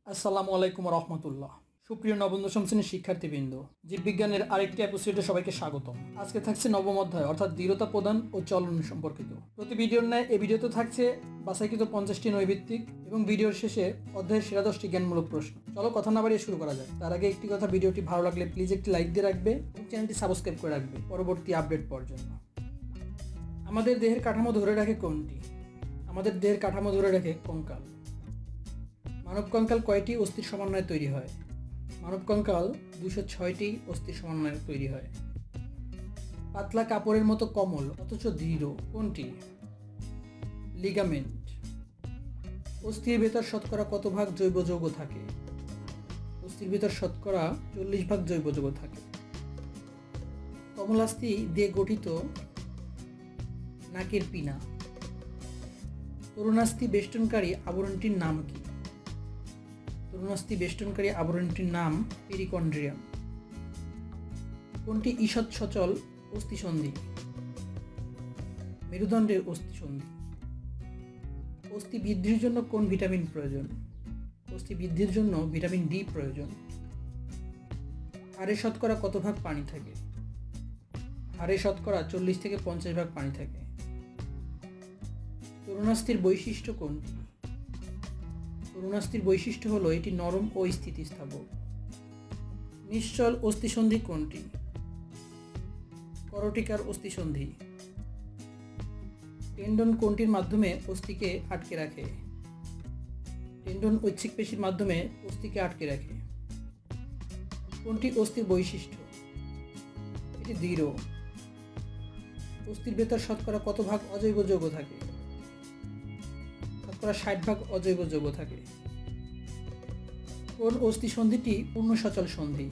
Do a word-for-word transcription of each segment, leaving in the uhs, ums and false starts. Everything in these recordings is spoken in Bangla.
আসসালামু আলাইকুম রহমতুল্লাহ। সুপ্রিয় নবম দশম শ্রেণীর শিক্ষার্থীবৃন্দ, জীববিজ্ঞানের আরেকটি এপিসোডে সবাইকে স্বাগতম। আজকে থাকছে নবম অধ্যায় অর্থাৎ দৃঢ়তা প্রদান ও চলন সম্পর্কিত। প্রতি ভিডিওর ন্যায় এই ভিডিওতে থাকছে বাছাইকৃত পঞ্চাশটি নৈর্ভিত্তিক এবং ভিডিওর শেষে অধ্যায়ের সেরা দশটি জ্ঞানমূলক প্রশ্ন। চলো কথা না বাড়িয়ে শুরু করা যাক। তার আগে একটি কথা, ভিডিওটি ভালো লাগলে প্লিজ একটি লাইক দিয়ে রাখবে এবং চ্যানেলটি সাবস্ক্রাইব করে রাখবে পরবর্তী আপডেট পাওয়ার জন্য। আমাদের দেহের কাঠামো ধরে রাখে কোনটি? আমাদের দেহের কাঠামো ধরে রাখে কঙ্কাল। মানব কঙ্কাল কয়টি অস্থির সমন্বয়ে তৈরি হয়? মানব কঙ্কাল দুশো ছয়টি অস্থির সমন্বয়ে তৈরি হয়। পাতলা কাপড়ের মতো কোমল অথচ দৃঢ় কোনটি? লিগামেন্ট। অস্থির ভেতর শতকরা কত ভাগ জৈব যৌগ থাকে? অস্থির ভেতর শতকরা চল্লিশ ভাগ জৈব যৌগ থাকে। কমলাস্থি দিয়ে গঠিত নাকের পিনা। তরুণাস্থি বেষ্টনকারী আবরণটির নাম কি? তরুণাস্থি বেষ্টনকারী আবরণটির নাম পেরিকন্ড্রিয়াম। কোনটি ঈষৎ সচল অস্থিসন্ধি? মেরুদণ্ডের অস্থিসন্ধি। অস্থি বৃদ্ধির জন্য কোন ভিটামিন প্রয়োজন? অস্থি বৃদ্ধির জন্য ভিটামিন ডি প্রয়োজন। হাড়ে শতকরা কত ভাগ পানি থাকে? হাড়ে শতকরা চল্লিশ থেকে পঞ্চাশ ভাগ পানি থাকে। তরুণাস্থির বৈশিষ্ট্য কোনটি? তরুণাস্থির বৈশিষ্ট্য হলো এটি নরম ও স্থিতিস্থাপক। নিশ্চল অস্থিসন্ধি কোনটি? করটিকার অস্থিসন্ধি। টেন্ডন কোনটির মাধ্যমে অস্থিকে আটকে রাখে? টেন্ডন ঐচ্ছিক পেশির মাধ্যমে অস্থিকে আটকে রাখে। কোনটি অস্থির বৈশিষ্ট্য? এটি দৃঢ়। অস্থির ভেতর শতকরা কত ভাগ অজৈব যৌগ থাকে? শতকরা ষাট ভাগ অজৈব যৌগ থাকে। কোন অস্থিসন্ধিটি পূর্ণ সচল সন্ধি?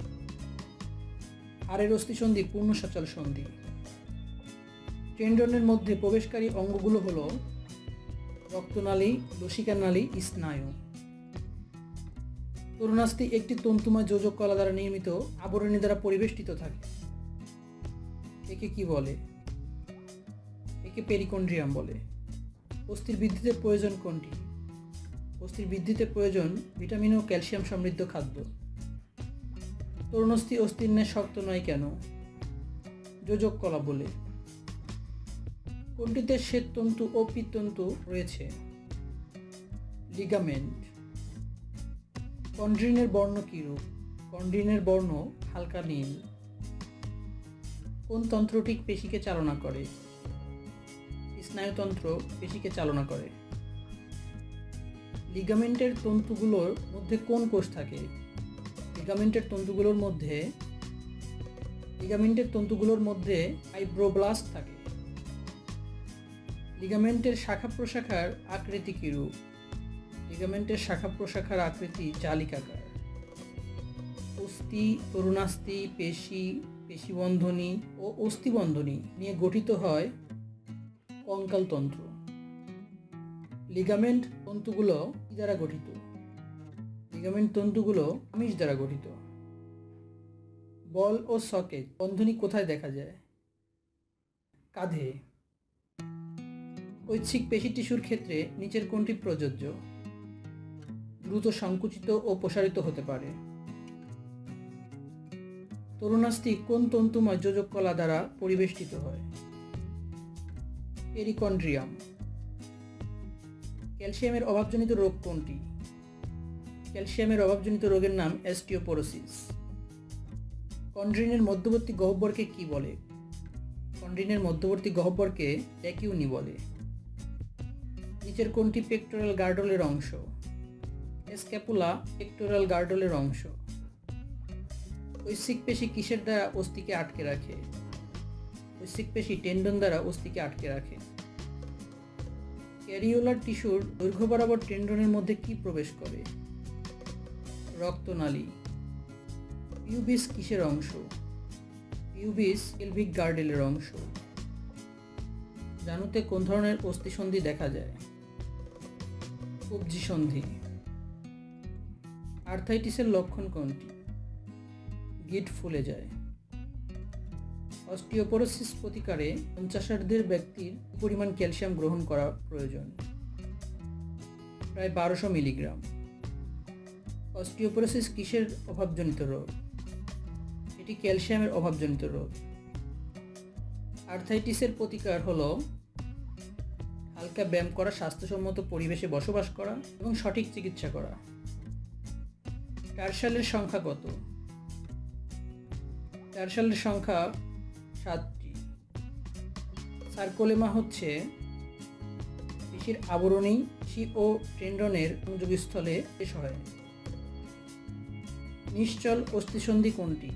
হাড়ের অস্থিসন্ধি পূর্ণ সচল সন্ধি। টেন্ডনের মধ্যে প্রবেশকারী অঙ্গগুলো হলো রক্তনালী, লসিকা নালী, স্নায়ু। তরুণাস্থি একটি তন্তুময় যোজক কলা দ্বারা নির্মিত আবরণী দ্বারা পরিবেষ্টিত থাকে। একে কি বলে? একে পেরিকন্ড্রিয়াম বলে। অস্থির বৃদ্ধিতে প্রয়োজন কোনটি? অস্থির বৃদ্ধিতে প্রয়োজন ভিটামিন ও ক্যালসিয়াম সমৃদ্ধ খাদ্য। তরুণাস্থি অস্থির ন্যায় শক্ত নয় কেন? যোজক কলা বলে। কোনটিতে শ্বেততন্তু ও পিত্ততন্তু রয়েছে? লিগামেন্ট। কন্ড্রিনের বর্ণ কি রূপ? কন্ড্রিনের বর্ণ হালকা নীল। কোন তন্ত্রটি পেশিকে চালনা করে? স্নায়ুতন্ত্র পেশিকে চালনা করে। লিগামেন্টের তন্তুগুলোর মধ্যে কোন কোষ থাকে? লিগামেন্টের তন্তুগুলোর মধ্যে লিগামেন্টের তন্তুগুলোর মধ্যে ফাইব্রোব্লাস্ট থাকে। লিগামেন্টের শাখা প্রশাখার আকৃতি কি রূপ? লিগামেন্টের শাখা প্রশাখার আকৃতি জালিকাকার। অস্থি, তরুণাস্থি, পেশি, পেশিবন্ধনী ও অস্থিবন্ধনী নিয়ে গঠিত হয় কঙ্কাল তন্ত্র। লিগামেন্ট তন্তুগুলো কি দ্বারা গঠিত? লিগামেন্ট তন্তুগুলো আমিষ দ্বারা গঠিত। বল ও সকেট বন্ধনী কোথায় দেখা যায়? কাঁধে। ঐচ্ছিক পেশি টিস্যুর ক্ষেত্রে নিচের কোনটি প্রযোজ্য? দ্রুত সংকুচিত ও প্রসারিত হতে পারে। তরুণাস্থি কোন তন্তুময় যোজক কলা দ্বারা পরিবেষ্টিত হয়? পেরিকন্ড্রিয়াম। ক্যালসিয়ামের অভাবজনিত রোগ কোনটি? ক্যালসিয়ামের অভাবজনিত রোগের নাম অস্টিওপোরোসিস। কন্ড্রিনের মধ্যবর্তী গহ্বরকে কি বলে? কন্ড্রিনের মধ্যবর্তী গহ্বরকে ট্যাকিউনি বলে। নিচের কোনটি পেক্টোরাল গার্ডলের অংশ? স্ক্যাপুলা পেক্টোরাল গার্ডলের অংশ। ঐচ্ছিক পেশি কিসের দ্বারা অস্থিকে আটকে রাখে? ঐচ্ছিক পেশি টেন্ডন দ্বারা অস্থিকে আটকে রাখে। ক্যারিওলার টিস্যুর দৈর্ঘ্য বরাবর টেন্ডনের মধ্যে কি প্রবেশ করে? রক্তনালী। পিউবিস কিসের অংশ? পিউবিস পেলভিক গার্ডেলের অংশ। জানুতে কোন ধরনের অস্থিসন্ধি দেখা যায়? কবজি সন্ধি। আর্থাইটিসের লক্ষণ কোনটি? গিঁট ফুলে যায়। অস্টিওপোরোসিস প্রতিকারে পঞ্চাশার্ধের ব্যক্তির পরিমাণ ক্যালসিয়াম গ্রহণ করা প্রয়োজন? প্রায় বারোশো মিলিগ্রাম। অস্টিওপোরোসিস কিসের অভাবজনিত রোগ? এটি ক্যালসিয়ামের অভাবজনিত রোগ। আর্থাইটিসের প্রতিকার হলো হালকা ব্যায়াম করা, স্বাস্থ্যসম্মত পরিবেশে বসবাস করা এবং সঠিক চিকিৎসা করা। টার্সালের সংখ্যা কত? টার্সালের সংখ্যা সাতটি। সার্কোলেমা হচ্ছে পেশির আবরণী পেশি ও টেন্ডনের সংযোগস্থলে শেষ হয়। নিশ্চল অস্থিসন্ধি কোনটি?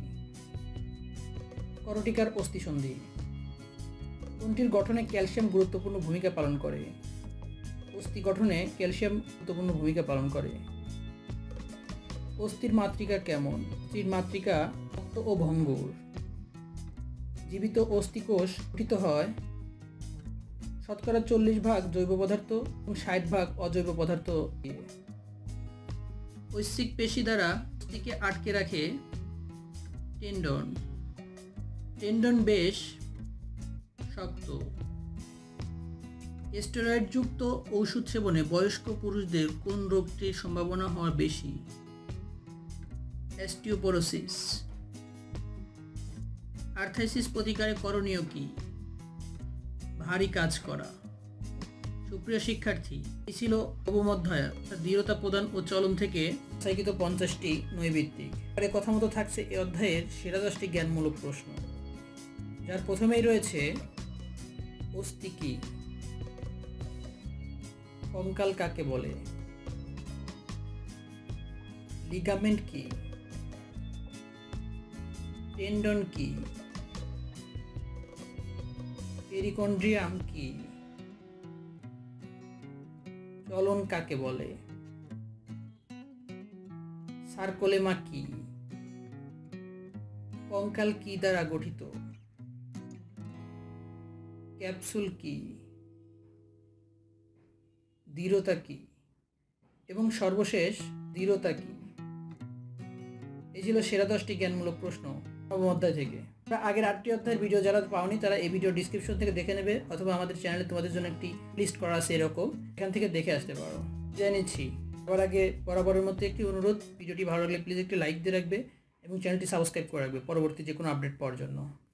করটিকার অস্থিসন্ধি। কোনটির গঠনে ক্যালসিয়াম গুরুত্বপূর্ণ ভূমিকা পালন করে? অস্থি গঠনে ক্যালসিয়াম গুরুত্বপূর্ণ ভূমিকা পালন করে। অস্থির মাতৃকা কেমন? অস্থির মাতৃকা শক্ত ও ভঙ্গুর। জীবিত অস্থিকোষ গঠিত হয় শতকরা চল্লিশ ভাগ জৈব পদার্থ এবং ষাট ভাগ অজৈব পদার্থ দিয়ে। ঐচ্ছিক পেশি দ্বারা অস্থিকে আটকে রাখে টেন্ডন। টেন্ডন বেশ শক্ত। স্টেরয়েডযুক্ত ঔষধ সেবনে বয়স্ক পুরুষদের কোন রোগটির সম্ভাবনা হওয়া বেশি? অস্টিওপোরোসিস। আর্থাইটিস প্রতিকারে করণীয় কি? ভারী কাজ করা। সুপ্রিয় শিক্ষার্থী, এই ছিল নবম অধ্যায় দৃঢ়তা প্রদান ও চলন থেকে সাইকিত পঞ্চাশটি নৈর্বৃত্তিক। আর এ কথা মতো থাকছে এই অধ্যায়ের সেরা দশটি জ্ঞানমূলক প্রশ্ন, যার প্রথমেই রয়েছে অস্থি কি? কঙ্কাল কাকে বলে? লিগামেন্ট কি? টেন্ডন কি? পেরিকন্ড্রিয়াম কি? চলন কাকে বলে? সার্কোলেমা কি? কঙ্কাল কি দ্বারা গঠিত? ক্যাপসুল কি? দৃঢ়তা কি? এবং সর্বশেষ দৃঢ়তা কি? এই ছিল সেরা দশটি জ্ঞানমূলক প্রশ্ন নবম অধ্যায় থেকে। আগের আটটি অধ্যায়ের ভিডিও যারা পাওনি তারা এই ভিডিও ডিসক্রিপশন থেকে দেখে নেবে, অথবা আমাদের চ্যানেলে তোমাদের জন্য একটি লিস্ট করা আছে এরকম, এখান থেকে দেখে আসতে পারো। জানিয়েছি সবার আগে বরাবরের মধ্যে একটি অনুরোধ, ভিডিওটি ভালো লাগলে প্লিজ একটি লাইক দিয়ে রাখবে এবং চ্যানেলটি সাবস্ক্রাইব করে রাখবে পরবর্তী যে কোনো আপডেট পাওয়ার জন্য।